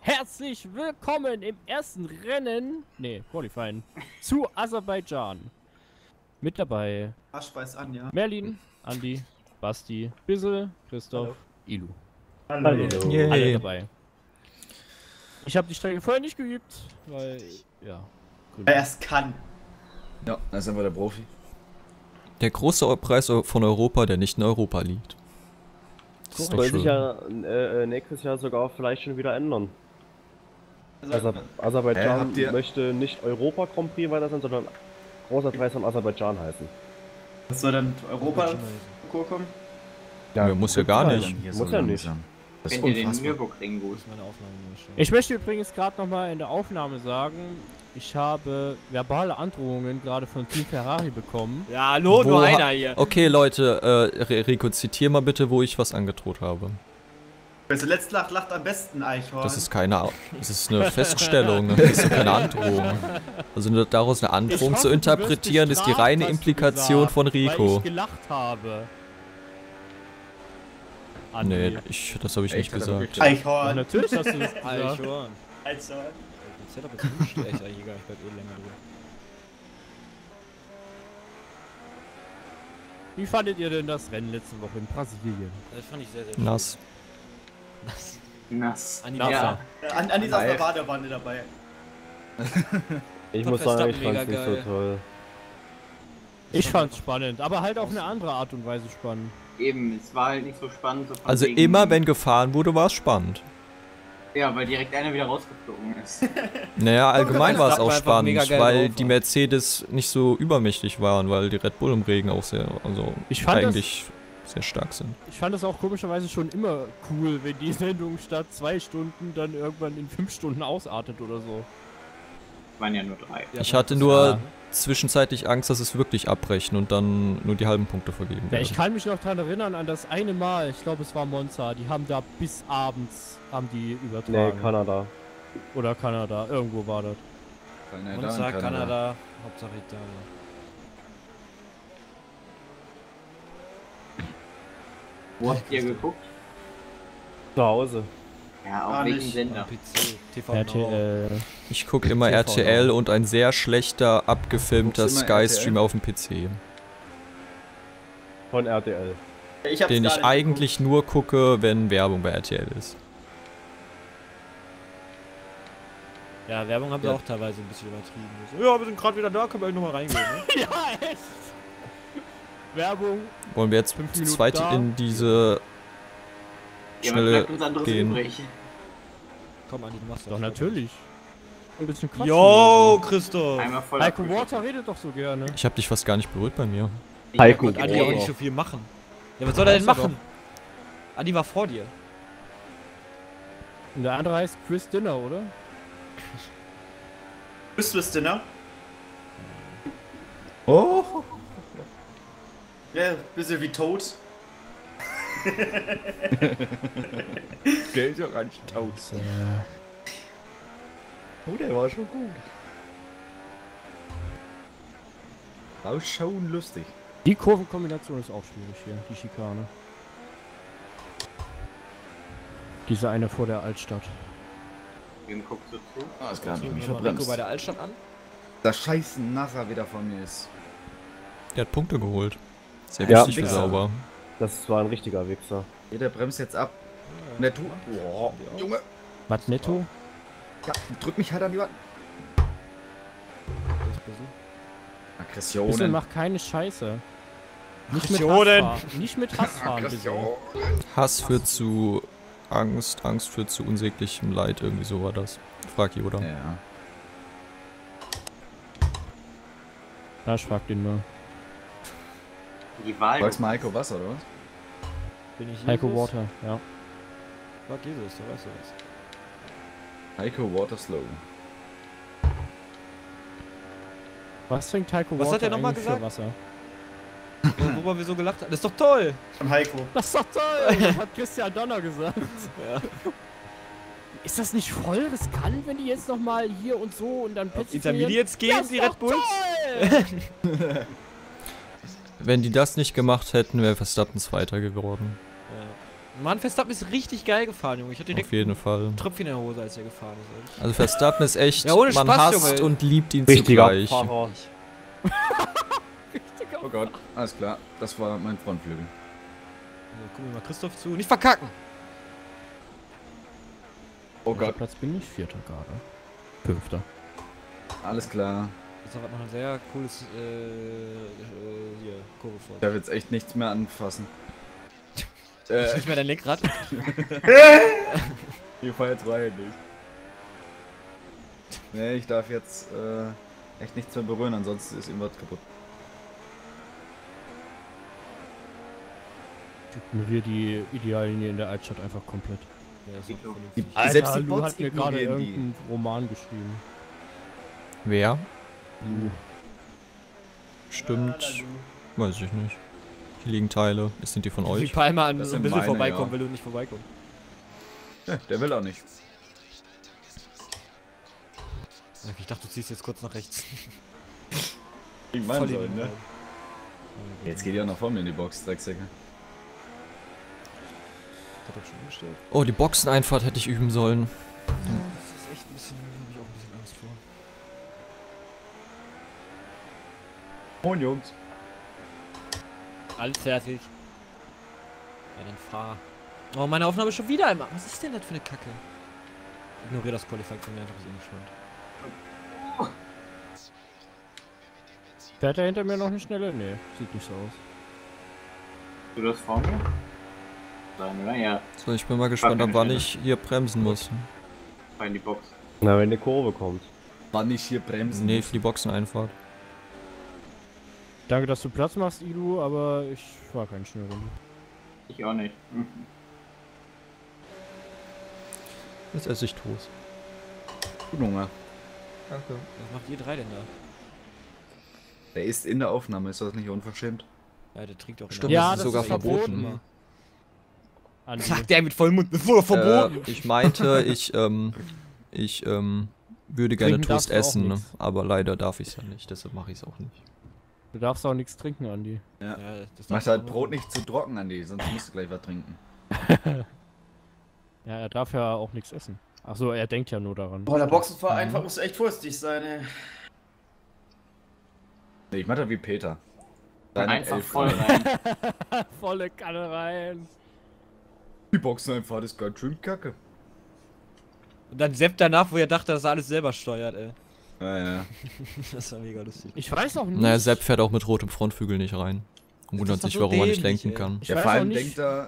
Herzlich willkommen im ersten Rennen, Qualifying, zu Aserbaidschan. Mit dabei Arschbeiß an, ja. Merlin, Andi, Basti, Bissel, Christoph, Hallo. Ilu. Hallo. Alle dabei. Ich habe die Strecke vorher nicht geübt, weil, ja. Wer es kann. Ja, da ist einfach der Profi. Der große Preis von Europa, der nicht in Europa liegt. Das soll sich ja nächstes Jahr sogar vielleicht schon wieder ändern. Also, Aserbaidschan möchte nicht Europa Grand Prix weiter sein, sondern großer Preis von Aserbaidschan heißen. Was soll dann Europa kommen? Ja, muss ja gar nicht. Muss ja nicht. Das ist Wenn ihr den unfassbar. Nürburgring gut. Ich möchte übrigens gerade nochmal in der Aufnahme sagen, ich habe verbale Androhungen gerade von Team Ferrari bekommen. Ja, hallo, nur einer hier. Okay, Leute, Rico, zitier mal bitte, wo ich was angedroht habe. Wer zuletzt lacht, lacht am besten, Eichhorn. Das ist keine, das ist eine Feststellung, das ist keine Androhung. Also daraus eine Androhung zu interpretieren, ist die reine Implikation von Rico. Weil ich gelacht habe. Andi. Nee, das habe ich nicht gesagt. Ja, Eichhorn. natürlich hast du das gesagt. Eichhorn. Eichhorn. Das Setup ist gut schlecht, eigentlich egal, ich bleib eh länger drin. Wie fandet ihr denn das Rennen letzte Woche in Brasilien? Das fand ich sehr, sehr schön. Nass. Nass. An die Nasser. Andi ist auf der Badewanne dabei. Ich muss sagen, ich Verstappen fand's nicht mega so geil. toll. Ich fand's spannend, aber halt auf eine andere Art und Weise spannend. Eben, es war halt nicht so spannend. So von Also wegen- immer, wenn gefahren wurde, war es spannend. Ja, weil direkt einer wieder rausgeflogen ist. Naja, allgemein war es auch Verstappen war einfach mega spannend, geil weil drauf die war. Mercedes nicht so übermächtig waren, weil die Red Bull im Regen auch sehr, also Ich fand eigentlich sehr stark sind. Ich fand das auch komischerweise schon immer cool, wenn die Sendung statt 2 Stunden dann irgendwann in 5 Stunden ausartet oder so. Waren ja nur 3. Ja, Ich hatte nur zwischenzeitlich Angst, dass es wirklich abbrechen und dann nur die halben Punkte vergeben Ja, werden. ich kann mich noch daran erinnern an das eine Mal, ich glaube es war Monza, die haben da bis abends haben die Nee, übertragen. Kanada. Oder Kanada, irgendwo war das. Monza, Kanada, Hauptsache Italien. Wo habt ihr geguckt? Zu Hause. Ja, auf Gar welchem nicht. Sender? PC, TV RTL. Ich gucke immer TV RTL und ein sehr schlechter, abgefilmter Guckst immer Sky-Stream auf dem PC, Von RTL. Ich hab's den gar ich nicht eigentlich nur gucke, wenn Werbung bei RTL ist. Ja, Werbung haben sie auch teilweise ein bisschen übertrieben. So, ja, wir sind gerade wieder da, können wir euch nochmal reingehen. Ne? Ja, echt! Werbung. Wollen wir jetzt 5 zu Minuten zweit da. in diese Ja, was schnelle bleibt uns anderes gehen? übrig? Komm, Andi, du machst das. Doch, natürlich. Ein bisschen quatschen. Yo, Christoph! Einmal voll Heiko abgeschlossen. Water redet doch so gerne. Ich habe dich fast gar nicht berührt bei mir. Heiko. Und Andi auch nicht so viel machen. Ja, was soll er denn Weiß er machen? Andi war vor dir. Und der andere heißt Chris Dinner, oder? Christmas Dinner. Oh! Ja, bisschen wie tot. Geld ja gar nicht tot. Oh, der war schon gut. Ausschauen lustig. Die Kurvenkombination ist auch schwierig hier, die Schikane. Diese eine vor der Altstadt. Wem guckst du zu? Ah, ist gar nicht mich Rico verbremst. bei der Altstadt an. Das scheiß Nasser wieder von mir ist. Der hat Punkte geholt. Sehr Ja. wichtig für Wichser. sauber. Das war ein richtiger Wichser. Jeder bremst jetzt ab. Und der tut. Boah, Junge! Was netto? Ja, drück mich halt an die Wand. Bisschen Aggressionen. macht keine Scheiße. Nicht mit Aggressionen. Hassfahren. Nicht mit Hassfahren, bitte. Hass führt zu Angst, Angst führt zu unsäglichem Leid, irgendwie so war das. Frag Yoda. Ja. Ja, ich frag den mal. Die Wahl. Sagst mal Heiko was, oder was? Bin ich Heiko Jesus? Water, ja. Fuck Jesus, du weißt du was. Heiko Waterslow. Was trinkt Heiko Was Water hat er nochmal eigentlich für gesagt? Wasser? Worüber wir so gelacht haben. Das ist doch toll! Von Heiko. Das ist doch toll! Das hat Christian Donner gesagt. Ja. Ist das nicht voll riskant, wenn die jetzt nochmal hier und so und dann plötzlich Intermediates gehen, ist die doch Red Bulls. toll! Wenn die das nicht gemacht hätten, wäre Verstappen Zweiter geworden. Ja. Mann, Verstappen ist richtig geil gefahren, Junge. Ich hatte direkt Auf jeden Fall. einen Tröpfchen in der Hose, als er gefahren ist. Also Verstappen ist echt, Ja, ohne man Spaß, hasst Junge. und liebt ihn Richtiger zugleich. Fahrer. Oh Gott, alles klar. Das war mein Frontflügel. Also, gucken wir mal Christoph zu. Nicht verkacken! Oh Welcher Gott, Platz bin ich? 4. gerade. 5. alles klar. Das hat noch ein sehr cooles, hier, Kurve vor. Ich darf jetzt echt nichts mehr anfassen. Nicht mehr dein Lenkrad. Hier fahr jetzt rein nicht. Nee, ich darf jetzt echt nichts mehr berühren, ansonsten ist irgendwas kaputt. Ich ignoriere die Ideallinie in der Altstadt einfach komplett. Ja, ist doch Die, Alter, selbst die Lu Bots hat mir gerade ignorieren die. irgendeinen Roman geschrieben. Wer? Lu. Stimmt. Weiß ich nicht. Hier liegen Teile. Sind die von Wie euch? Palmer an Das so ein sind bisschen meine, vorbeikommen, ja. will du nicht vorbeikommen. Ja, der will auch nicht. Okay, ich dachte, du ziehst jetzt kurz nach rechts. Ich Voll meine in so, den ne? Ball. Jetzt geht ja noch vor mir in die Box, Drecksäcke. Hat er schon umgestellt. Oh, die Boxeneinfahrt hätte ich üben sollen. Das ist echt ein bisschen, hab ich auch ein bisschen Angst vor. Moin Jungs. Alles fertig. Ja, dann fahr. Oh, meine Aufnahme ist schon wieder einmal. Was ist denn das für eine Kacke? Ignoriere das Qualifying von mir, ich hab's eh nicht spannend. Fährt er hinter mir noch eine Schnelle? Nee, sieht nicht so aus. Du das vor mir? Sein, oder? Ja, So, ich bin mal gespannt, ab wann ich hier bremsen muss. fahr in die Box. Na, wenn eine Kurve kommt. Wann ich hier bremsen Nee, muss. für die Boxeneinfahrt. Danke, dass du Platz machst, Ilu, aber ich fahr keinen Schnellrunde. Ich auch nicht. Hm. Jetzt esse ich Toast. Guten Hunger. Danke. Was macht ihr drei denn da? Der ist in der Aufnahme, ist das nicht unverschämt? Ja, der trinkt auch Stimmt, Ja, das ist das sogar ist verboten. verboten. Andi. Sagt der mit vollem Mund, das wurde verboten. Ich meinte, ich würde gerne Trinken Toast darfst du auch essen, ne? nix. aber leider darf ich es ja nicht, deshalb mache ich es auch nicht. Du darfst auch nichts trinken, Andi. Ja. Das Mach darf halt man Brot auch nicht zu trocken, Andi, sonst musst du gleich was trinken. Ja, er darf ja auch nichts essen. Achso, er denkt ja nur daran. Boah, der Boxenfahrer einfach muss echt vorsichtig sein, ey. Nee, ich mach das wie Peter. Einfach 11 voll rein. rein. Volle Kanne rein. Die Boxeneinfahrt ist ganz schön kacke. Und dann Sepp danach, wo er dachte, dass er alles selber steuert, ey. Ja, ja. Das war mega lustig. Ich weiß auch nicht. Naja, Sepp fährt auch mit rotem Frontflügel nicht rein. Und wundert ist doch sich, so warum er nicht dämlich, lenken ey. kann. Ich Ja, weiß vor auch allem nicht. denkt er.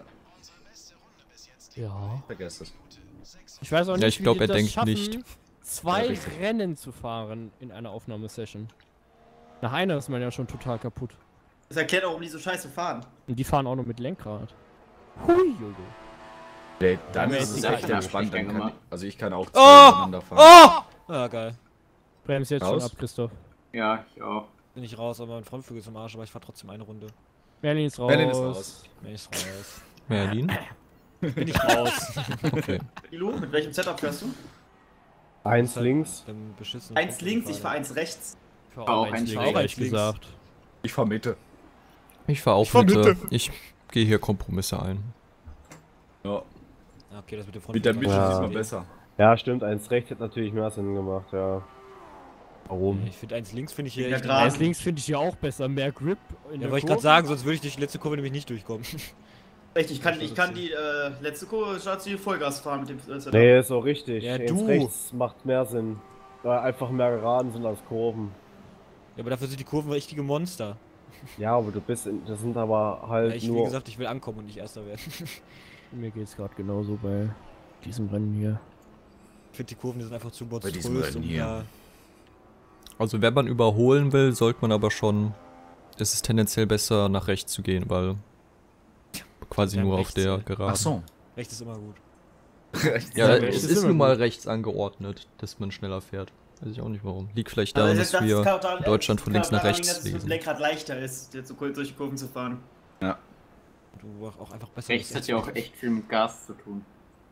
Ja. Vergesst es. Ich weiß auch nicht, Ja, ich wie glaub, die er das denkt schaffen, nicht. 2 Ja, richtig. Rennen zu fahren in einer Aufnahmesession. Nach einer ist man ja schon total kaputt. Das erklärt auch, warum die so scheiße fahren. Und die fahren auch noch mit Lenkrad. Hui, Jojo. Nee, dann Ja, ist es egal. echt entspannt. Dann kann, also ich kann auch zwei Oh! miteinander fahren. Oh! Ja, geil. Bremst jetzt Raus? schon ab, Christoph. Ja, ich auch. Bin ich raus, aber mein Frontflügel ist im Arsch, aber ich fahr trotzdem eine Runde. Merlin ist raus. Merlin ist raus. Bin ich raus. Merlin? Bin ich raus. Okay. Ilu, mit welchem Setup fährst du? Eins links. Dann beschissen. Eins links, ich fahr eins rechts. Ich fahr Auch auch ein eins Schläger, links, ehrlich eins links. gesagt. Ich fahr Mitte. Ich fahr auch Mitte. Ich gehe hier Kompromisse ein. Ja. Okay, das mit dem Mit der Frontflügel. Mitte Ja. ist man besser. Ja, stimmt, eins rechts hat natürlich mehr Sinn gemacht, ja. Warum? Ich finde eins links finde ich hier Ja, echt. gerade. Eins links finde ich hier auch besser. Mehr Grip in Ja, der wollte ich Kurve. gerade sagen, sonst würde ich durch die letzte Kurve nämlich nicht durchkommen. Echt, ich kann die letzte Kurve statt die Vollgas fahren mit dem Setup. Nee, ist auch richtig. Ja, Eins du. rechts macht mehr Sinn. Weil einfach mehr geraden sind als Kurven. Ja, aber dafür sind die Kurven richtige Monster. Ja, aber du bist in, das sind aber halt Ja, ich, wie nur. gesagt, ich will ankommen und nicht Erster werden. Mir geht's gerade genauso bei diesem Rennen hier. Ich finde die Kurven, die sind einfach zu Bei diesem monströs, Rennen um hier. da. Also wenn man überholen will, sollte man aber schon... Es ist tendenziell besser, nach rechts zu gehen, weil... Quasi Ja, nur auf rechts, der ey. Geraden. Ach so. Rechts ist immer gut. Ja, Ja, es rechts ist ist immer nun mal gut. rechts angeordnet, dass man schneller fährt. Weiß ich auch nicht warum. Liegt vielleicht Aber daran, das- dass das wir kann auch daran- in Deutschland von kann links auch nach daran liegen, rechts dass es mit dem lesen. Lenkrad leichter ist, jetzt so durch die Kurven zu fahren. Du auch einfach besser. Rechts bist hat ja auch echt viel mit Gas zu tun.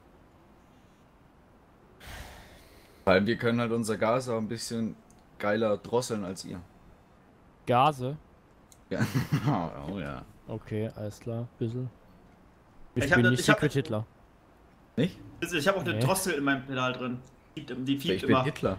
Vor allem wir können halt unser Gas auch ein bisschen geiler drosseln als ihr. Gase. Ja. Oh ja. Okay, alles klar. Bissl. Ich bin nicht Secret Hitler. Nicht? Ich habe auch eine Drossel in meinem Pedal drin. Die fiebt Ich immer. bin Hitler.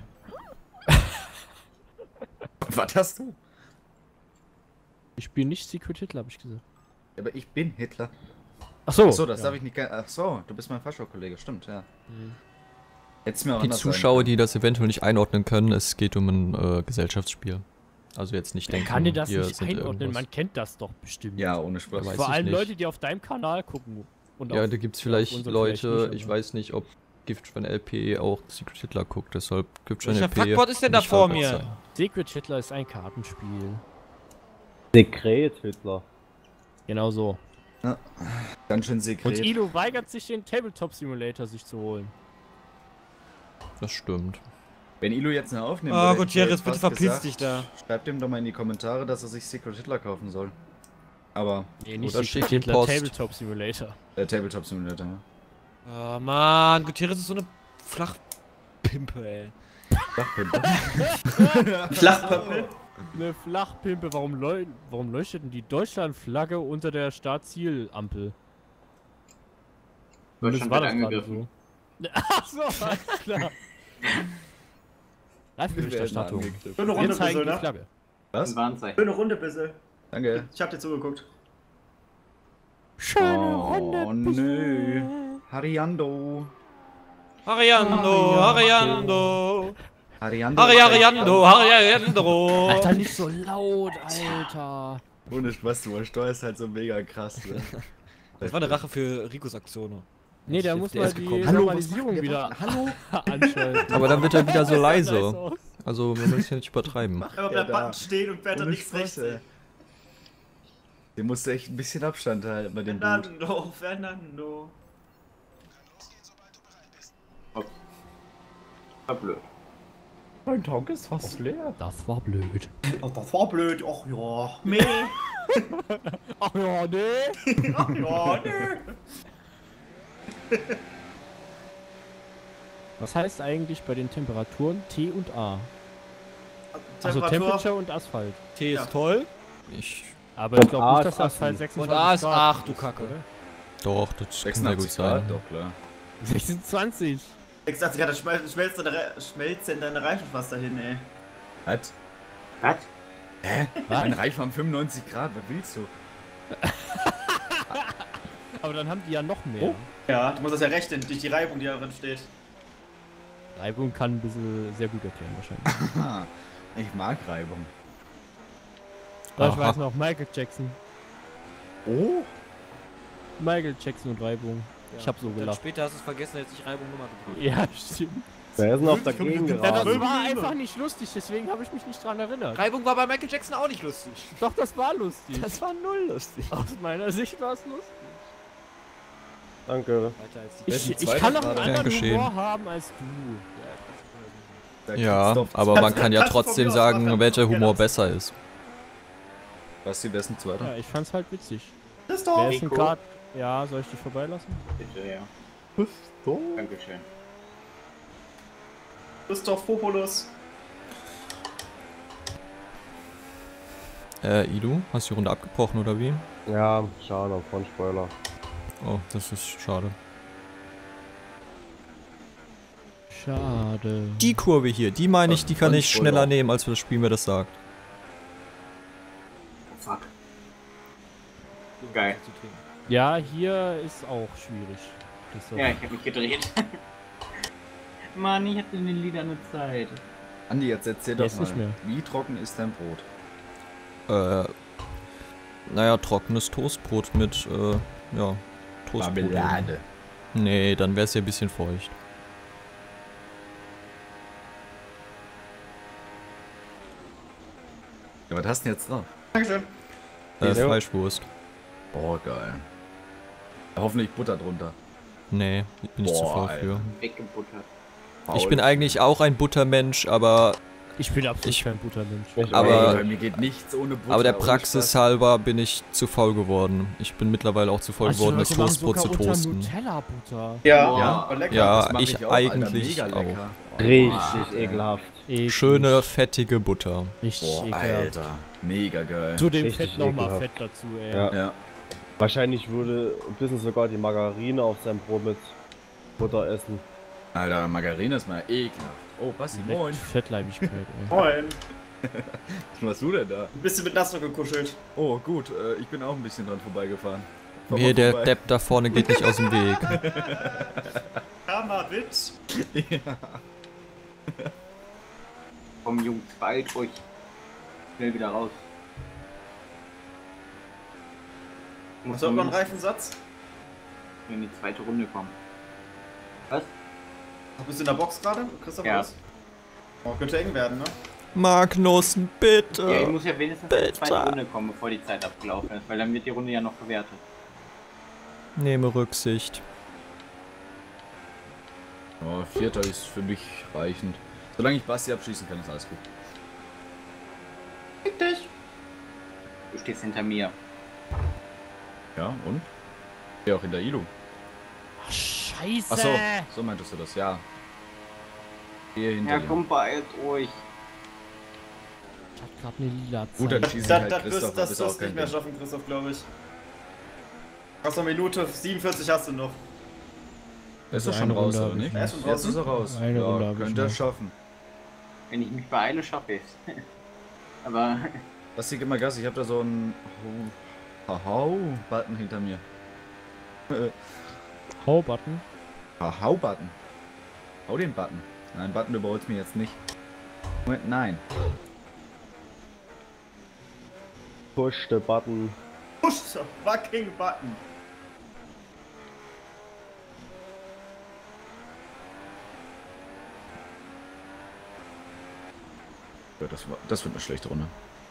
Was hast du? Ich bin nicht Secret Hitler, habe ich gesagt. Ja, aber ich bin Hitler. Achso. Achso, das darf ich nicht. Achso, du bist mein Faschau-Kollege, stimmt, ja. Jetzt mir auch Die anders Zuschauer, sagen die das eventuell nicht einordnen können, es geht um ein Gesellschaftsspiel. Also jetzt nicht denken, Kann dir das hier nicht sind einordnen? irgendwas. Man kennt das doch bestimmt. Ja, ohne Spaß. Weiß Vor ich allem nicht. Leute, die auf deinem Kanal gucken. Und Ja, auf- da gibt es auf vielleicht unserem Leute, nicht, ich aber- weiß nicht, ob Giftschwein LP auch Secret Hitler guckt, deshalb Giftschwein Welcher LP. Fuckbot ist denn da nicht vor halbwegs mir? sein. Secret Hitler ist ein Kartenspiel. Sekret Hitler. Genau so. Ganz schön Und sekret. Ilo weigert sich, den Tabletop Simulator sich zu holen. Das stimmt. Wenn Ilo jetzt eine aufnimmt, Oh, hätte ich Gutierrez, jetzt bitte fast verpiss gesagt, dich da. Schreibt ihm doch mal in die Kommentare, dass er sich Secret Hitler kaufen soll. Aber Nee, nicht Oder Secret schickt ihn Hitler, Post. Tabletop Simulator. Tabletop Simulator, ja. Oh Mann, Gutierrez ist so eine Flachpimpe, ey. Flachpappe. Eine Flachpimpe, warum leuchtet denn die Deutschlandflagge unter der Startzielampel? Deutschland wird angegriffen. so. Achso, alles klar. Live-Berichterstattung. Schöne Wir Runde, zeigen Bissel, die ne? Flagge. Was? Ein Warnzeichen. Schöne Runde, Bissel. Danke. Ich hab dir zugeguckt. Schöne Oh nö. Hariando. Ariando, Ariando. Hariando. Ariando. Alter, nicht so laut, Alter. Ohne Spaß, du steuerst halt so mega krass. Ne? Das war eine Rache für Ricos Aktion. Nee, der muss Der mal ist die gekommen. Hallo, Normalisierung wieder anschalten. Aber dann wird er wieder so Nice leise. aus. Also wir müssen ja nicht übertreiben. Aber bleibt Button stehen und fährt dann Ohne nichts Spaß, rechts. ey. Den musst du echt ein bisschen Abstand halten bei dem Boot. Fernando. War blöd. Mein Tank ist fast leer. Das war blöd. Oh, das war blöd. Och ja. Nee. Ach ja, nee. Ach ja, nee. Was heißt eigentlich bei den Temperaturen T und A? Also Temperature und Asphalt. T ist Ja. toll. Ich. Aber ich glaube A nicht, ist dass Asphalt Assi. 26 Und A ist Grad 8, du Kacke. oder? Doch, das kann sehr gut 86 sein. Grad, doch klar. 26. 86 Grad, da schmelzt denn deine Reifen fast dahin, ey. Was? Was? Hä? Was? Mein Reifen haben 95 Grad, was willst du? Aber dann haben die ja noch mehr. Oh. Ja, du musst das ja rechnen, durch die Reibung, die da drin steht. Reibung kann ein bisschen sehr gut erklären wahrscheinlich. Aha, ich mag Reibung. Aber ich Aha. weiß noch, Michael Jackson. Oh? Michael Jackson und Reibung. Ich hab so Dann gelacht. später hast du es vergessen, jetzt sich Reibung nochmal gedrückt. Ja, stimmt. Wer ist denn auf dagegen Ja, das geraten? war einfach nicht lustig, deswegen habe ich mich nicht dran erinnert. Reibung war bei Michael Jackson auch nicht lustig. Doch, das war lustig. Das war null lustig. Aus meiner Sicht war es lustig. Danke. Weiter als die Ich Zweiter kann noch gerade. einen anderen Gern geschehen. Humor haben als du. Da Ja, Christoph- aber man kann ja kannst du von trotzdem mir aus sagen, machen, welcher gerne. Humor besser ist. Was ist besten Zweiter? Ja, ich fand's halt witzig. Das ist Wer doch. ist ein Kart? Ja, soll ich dich vorbeilassen? Bitte, ja. Dankeschön. Christoph Populus. Idu, hast du die Runde abgebrochen oder wie? Ja, schade, von Spoiler. Oh, das ist schade. Schade. Die Kurve hier, die meine ich, die kann Und ich Spoiler. schneller nehmen, als das Spiel mir das sagt. Oh, fuck. Geil. zu trinken. Ja, hier ist auch schwierig. Das so. Ja, ich hab mich gedreht. Mann, ich hatte in den Liedern eine Zeit. Andi, jetzt erzähl Jetzt doch mal, nicht mehr. wie trocken ist dein Brot? Naja, trockenes Toastbrot mit, ja, Toastbrot. Marmelade. Nee, dann wäre es ja ein bisschen feucht. Ja, was hast du denn jetzt drauf? Dankeschön. Ja. Fleischwurst. Boah, geil. Hoffentlich Butter drunter. Nee, bin ich zu Boah, faul für. Weggebuttert. Ich bin eigentlich auch ein Buttermensch, aber Ich bin absolut Ich- kein Buttermensch. Aber- Ey, bei mir geht nichts ohne Butter. aber der ohne Praxis Spaß. halber bin ich zu faul geworden. Ich bin mittlerweile auch zu faul geworden, das Toastbrot zu toasten. Nutella-Butter. Ja, Ja, war lecker. Ja, Das mach ich auch, Alter, eigentlich mega lecker. Richtig ekelhaft. Schöne, fettige Butter. Richtig Boah, ekelhaft. Alter. Mega geil. Zu dem Richtig Fett nochmal ekelhaft. Fett dazu, ey. Ja. Ja. Wahrscheinlich würde ein bisschen sogar die Margarine auf seinem Brot mit Butter essen. Alter, Margarine ist mal ekelhaft. Oh, Basti, moin. Fettleibigkeit, ey. Moin. Was machst du denn da? Ein bisschen mit Nassau gekuschelt. Oh, gut, ich bin auch ein bisschen dran vorbeigefahren. Wehe, der Depp da vorne geht nicht aus dem Weg. Hammerwitz. Ja. Komm, Jungs, beeilt euch. Schnell wieder raus. Muss doch noch einen Reifensatz? In die zweite Runde kommen. Was? Bist du in der Box gerade? Christoph? Ja. Was? Oh, könnte eng werden, ne? Magnussen, bitte. Ja, ich muss ja wenigstens in die Bitte. zweite Runde kommen, bevor die Zeit abgelaufen ist, weil dann wird die Runde ja noch verwertet. Nehme Rücksicht. Oh, Vierter ist für mich reichend. Solange ich Basti abschießen kann, ist alles gut. Fick dich. Du stehst hinter mir. Ja, und? Ich stehe auch hinter Ilu. Ach, scheiße! Achso, so meintest du das, ja. Hier hinter Ja, dir. komm, beeilt euch. Ich hab grad eine lila Zeit. Gut, dann schießen wir halt Das Christoph, wirst ist du auch nicht kein mehr Ding. schaffen, Christoph, glaube ich. Was noch Minute 47 hast du noch. Er ist doch Also schon eine raus, Runde oder hab ich nicht? noch. Er ist schon Jetzt ist er raus. Eine Runde Ja, hab ich könnte er noch. schaffen. Wenn ich mich beeile, schaffe ich's. Aber Basti, gib mal Gas, ich hab da so einen Hau-Button hinter mir. Hau-Button. Hau-Button. Hau den Button. Nein, Button, du überholst mich jetzt nicht. Moment, nein. Push the button. Push the fucking button. Ja, das wird eine schlechte Runde.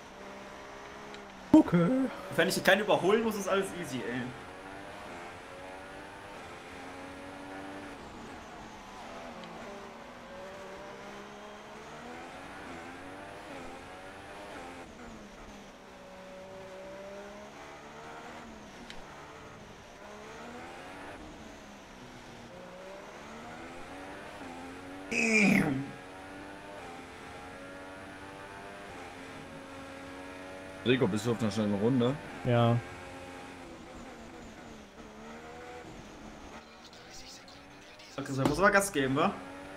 Okay. Wenn ich keinen überholen muss, ist alles easy, ey. Rico, bist du auf einer schnellen Runde? Ja. Okay, so muss aber Gas geben, wa?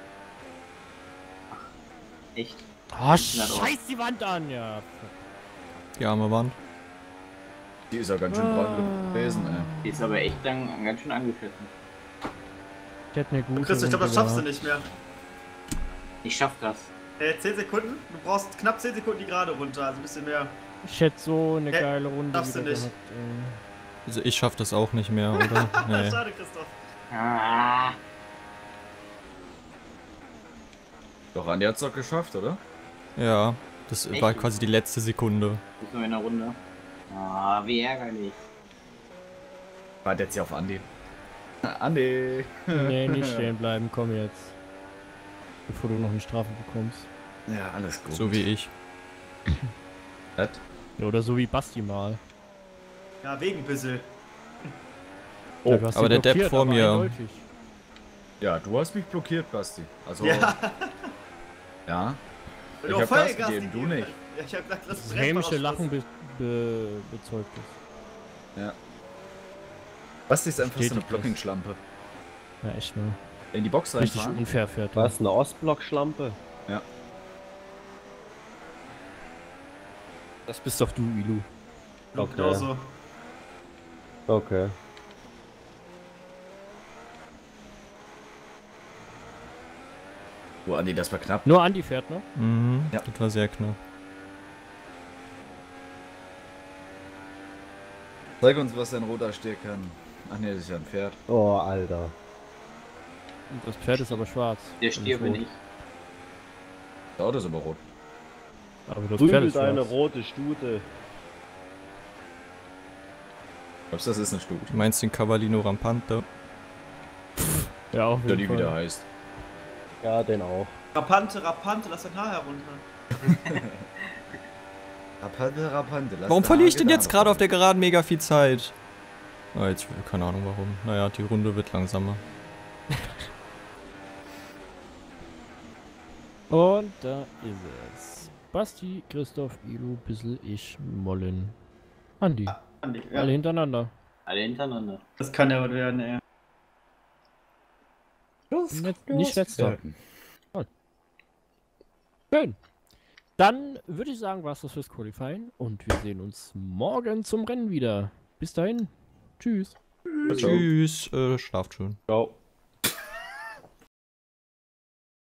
echt. Ah, scheiß die Wand an, ja. Die arme Wand. Die ist ja ganz schön braun gewesen, ey. Die ist aber echt dann ganz schön angeschissen. Ich hätte eine gute Christoph, ich glaube, das Runde schaffst du gehabt. nicht mehr. Ich schaff das. 10 Sekunden? Du brauchst knapp 10 Sekunden die gerade runter, also ein bisschen mehr. Ich hätte so eine geile Runde schaffst du wieder nicht. gehabt, Also ich schaff das auch nicht mehr, oder? Nee. Schade, Christoph. Ah, Doch, Andi hat's doch geschafft, oder? Ja, das Echt? war quasi die letzte Sekunde. bist du in der Runde? Ah, wie ärgerlich. Warte jetzt hier auf Andi. Andi! Nee, nicht stehen bleiben, komm jetzt. Bevor du noch eine Strafe bekommst. Ja, alles gut. So wie ich. Was? Ja, oder so wie Basti mal. Ja, wegen Bissel. Oh, ja, du hast aber ihn der Depp blockiert, vor aber mir. eindeutig. Ja, du hast mich blockiert, Basti. Also. Ja. Ja. Wenn Ich du hab Vollgas Gas gegeben, du nicht. Ja, ich hab gesagt, lass Das es hämische Lachen bezeugt es. Ja. Basti ist einfach so eine Bestätigt das. Blocking-Schlampe. Ja, echt mal. In die Box Richtig reinfahren. unfair fährt er. Was, eine Ostblock-Schlampe? Ja. Das bist doch du, Ilu. Okay. Genauso. Okay. Oh, Andi, das war knapp. Nur Andi fährt noch. Mhm, Ja. das war sehr knapp. Zeig uns, was dein roter Stier kann. Ach nee, das ist ja ein Pferd. Oh, Alter. Und das Pferd ist aber schwarz. Der Also Stier bin rot. ich. Das Auto ist aber rot. Aber das Pferd Prügel ist deine schwarz. rote Stute. Glaubst du, das ist eine Stute? Du meinst den Cavallino Rampante? Ja, auf Oder jeden die Fall. wieder heißt. Ja, den auch. Rapante, lass dein Haar herunter. Rapante, Rapante. Warum verliere ich denn jetzt gerade auf der Geraden mega viel Zeit? Ah, jetzt, keine Ahnung warum. Naja, die Runde wird langsamer. Und da ist es. Basti, Christoph, Ilu, Bissel, ich, Mollen. Andi. Andi, ja. Alle hintereinander. Alle hintereinander. Das kann ja was werden, ey. Nicht letzter. Schön. Dann würde ich sagen, war es das fürs Qualifying und wir sehen uns morgen zum Rennen wieder. Bis dahin. Tschüss. Tschüss. Schlaft schön. Ciao.